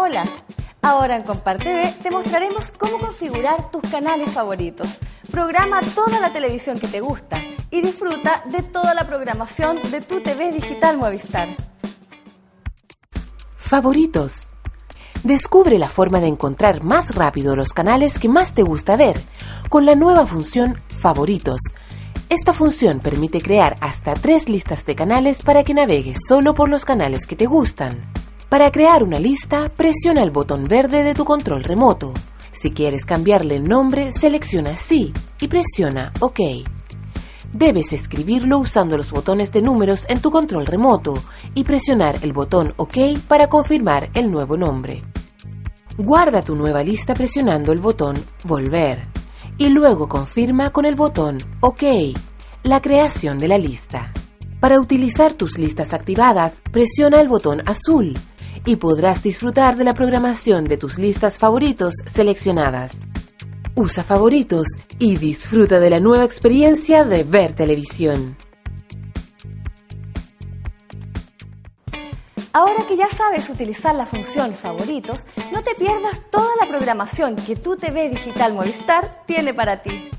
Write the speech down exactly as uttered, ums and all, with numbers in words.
Hola, ahora en Comparte T V te mostraremos cómo configurar tus canales favoritos. Programa toda la televisión que te gusta y disfruta de toda la programación de tu T V digital Movistar. Favoritos. Descubre la forma de encontrar más rápido los canales que más te gusta ver con la nueva función Favoritos. Esta función permite crear hasta tres listas de canales para que navegues solo por los canales que te gustan. Para crear una lista, presiona el botón verde de tu control remoto. Si quieres cambiarle el nombre, selecciona Sí y presiona OK. Debes escribirlo usando los botones de números en tu control remoto y presionar el botón OK para confirmar el nuevo nombre. Guarda tu nueva lista presionando el botón Volver y luego confirma con el botón OK la creación de la lista. Para utilizar tus listas activadas, presiona el botón azul y podrás disfrutar de la programación de tus listas favoritos seleccionadas. Usa Favoritos y disfruta de la nueva experiencia de ver televisión. Ahora que ya sabes utilizar la función Favoritos, no te pierdas toda la programación que tu T V digital Movistar tiene para ti.